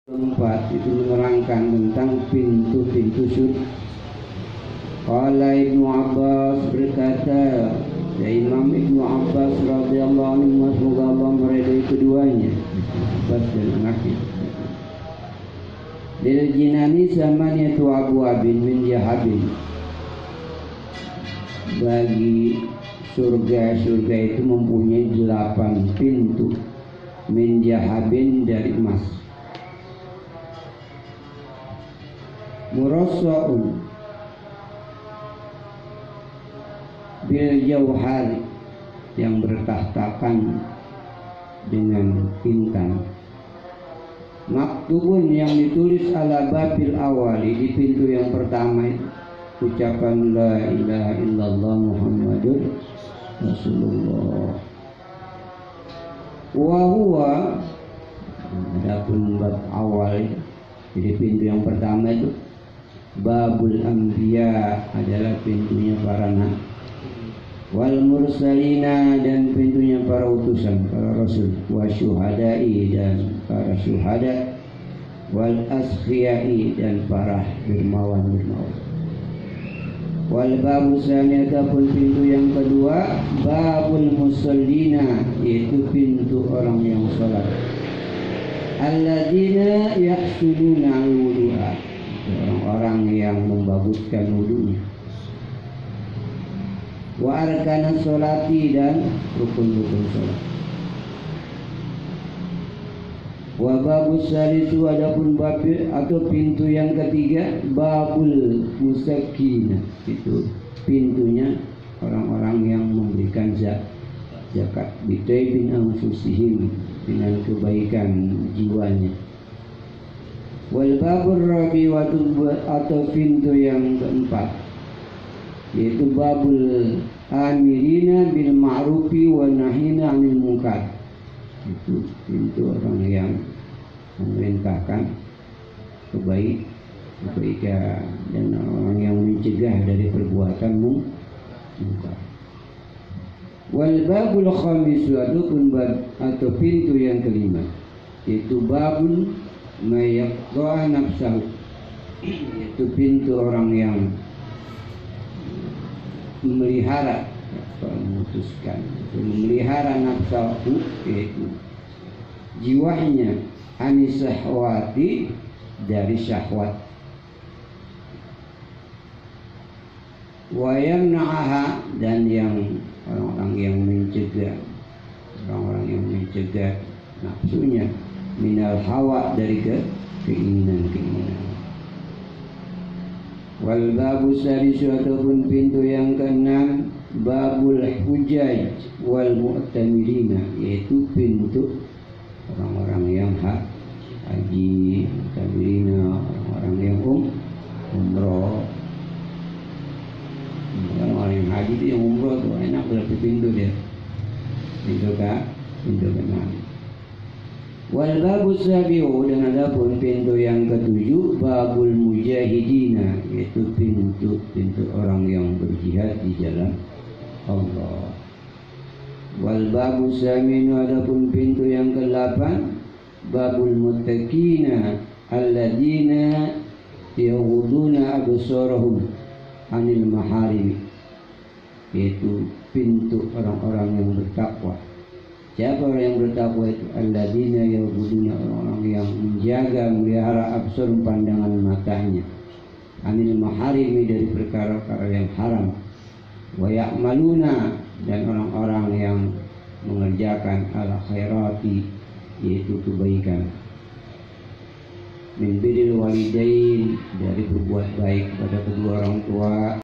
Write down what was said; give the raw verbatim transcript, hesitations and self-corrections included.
Keempat itu menerangkan tentang pintu-pintu surga. Qala Ibnu Abbas berkata, ya Imam Ibnu Abbas radhiyallahu anhu, semoga Allah meridai keduanya, Abbas dan anaknya. Lil jinani samaniyatu abwabin min jahabin. Bagi surga-surga itu mempunyai delapan pintu min jahabin dari emas. Murassa'un bil jauhari, yang bertahtakan dengan intan. Maktubun, yang ditulis ala babil awali, di pintu yang pertama itu ucapan la ilaha illallah Muhammadur Rasulullah. Wa huwa, adapun bab awal, jadi pintu yang pertama itu babul anbiya, adalah pintunya para nabi, wal mursalina, dan pintunya para utusan, para rasul, wa syuhada'i, dan para syuhada, wal askhiyai, dan para dermawan-dermawan. Wal babu tsani, ataupun pintu yang kedua babul musallina, yaitu pintu orang yang salat. Alladzina yahsununa al-wudu'a, orang-orang yang membaguskan wudunya. Wa arkanas sholati, dan rukun-rukun salat. Wa babus salisu, adapun bab atau pintu yang ketiga babul musakkina, itu pintunya orang-orang yang memberikan zakat, bitaibin anfusihim, dengan kebaikan jiwanya. Wal babur rabi, atau pintu yang keempat, yaitu babul amirina bil ma'rufi wa nahina 'anil munkar, itu pintu orang yang memerintahkan kebaik kebaikan dan orang yang mencegah dari perbuatan munkar. Wal babul khamis, adapun bab atau pintu yang kelima, yaitu babul mayaqta'a nafsahu, yaitu pintu orang yang memelihara atau memutuskan memelihara nafsahu, yaitu jiwanya, anis syahwati, dari syahwat, wa yamna'aha, dan yang orang-orang yang mencegah orang-orang yang mencegah nafsunya, minal hawa, dari ke keinginan-keinginan. Wal babu sadisu, ataupun pintu yang keenam babul hujaj wal mu'tamirina, yaitu pintu orang-orang yang hak haji, mu'tamirina, orang-orang yang um, umroh. Orang-orang yang haji itu yang umroh tuh enak, berarti pintu dia, pintu kah pintu keenam. Wal babu sabiu, dan adapun pintu yang ketujuh babul mujahidina, yaitu pintu pintu orang yang berjihad di jalan Allah. Wal babu saminu, adapun pintu yang kedelapan babul muttaqina alladzina yaghudduna absarahum 'anil maharim, yaitu pintu orang-orang yang bertakwa. Siapa orang yang bertakwa itu? Alladzina yaghudduna, orang-orang yang menjaga, melihara absar, pandangan matanya, 'anil maharimi, dari perkara-perkara yang haram. Wa ya'maluna, dan orang-orang yang mengerjakan al khairati, yaitu kebaikan. Min birril walidain, dari berbuat baik pada kedua orang tua.